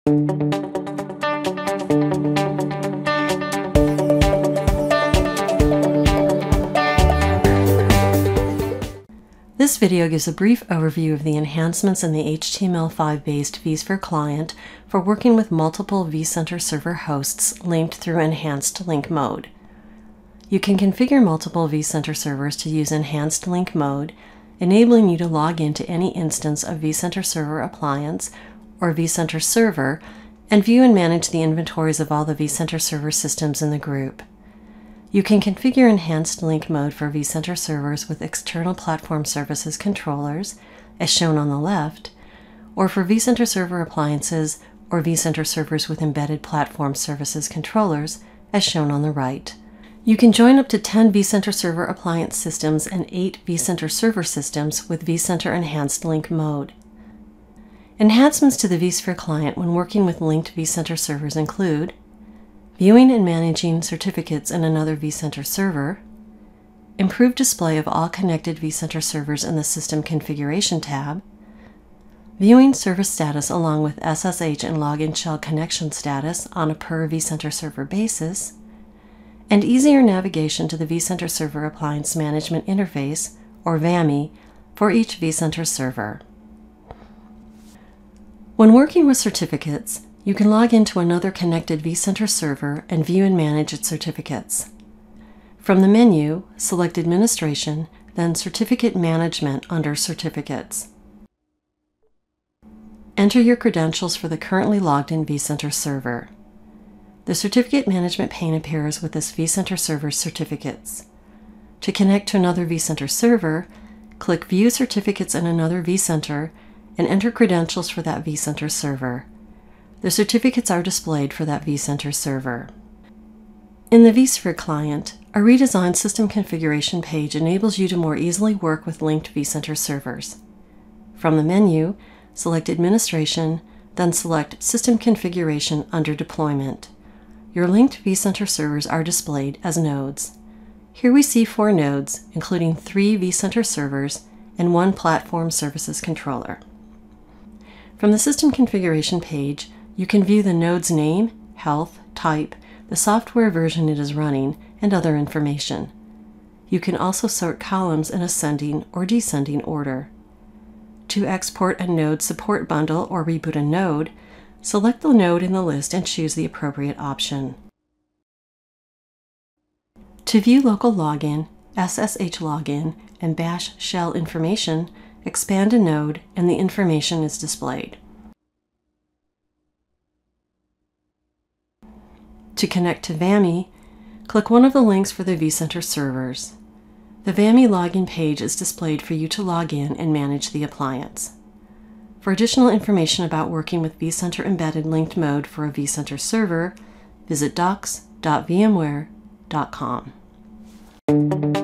This video gives a brief overview of the enhancements in the HTML5-based vSphere client for working with multiple vCenter server hosts linked through Enhanced Link Mode. You can configure multiple vCenter servers to use Enhanced Link Mode, enabling you to log into any instance of vCenter Server Appliance or vCenter Server and view and manage the inventories of all the vCenter server systems in the group. You can configure Enhanced Link Mode for vCenter servers with external platform services controllers, as shown on the left, or for vCenter server appliances or vCenter servers with embedded platform services controllers, as shown on the right. You can join up to 10 vCenter server appliance systems and 8 vCenter server systems with vCenter Enhanced Link Mode. Enhancements to the vSphere client when working with linked vCenter servers include viewing and managing certificates in another vCenter server, improved display of all connected vCenter servers in the System Configuration tab, viewing service status along with SSH and login shell connection status on a per vCenter server basis, and easier navigation to the vCenter Server Appliance Management Interface, or VAMI, for each vCenter server. When working with certificates, you can log into another connected vCenter server and view and manage its certificates. From the menu, select Administration, then Certificate Management under Certificates. Enter your credentials for the currently logged in vCenter server. The Certificate Management pane appears with this vCenter server's certificates. To connect to another vCenter server, click View Certificates in another vCenter and enter credentials for that vCenter server. The certificates are displayed for that vCenter server. In the vSphere client, a redesigned system configuration page enables you to more easily work with linked vCenter servers. From the menu, select Administration, then select System Configuration under Deployment. Your linked vCenter servers are displayed as nodes. Here we see 4 nodes, including 3 vCenter servers and 1 Platform Services Controller. From the System Configuration page, you can view the node's name, health, type, the software version it is running, and other information. You can also sort columns in ascending or descending order. To export a node support bundle or reboot a node, select the node in the list and choose the appropriate option. To view local login, SSH login, and bash shell information, expand a node and the information is displayed. To connect to VAMI, click one of the links for the vCenter servers. The VAMI login page is displayed for you to log in and manage the appliance. For additional information about working with vCenter Embedded Linked Mode for a vCenter server, visit docs.vmware.com.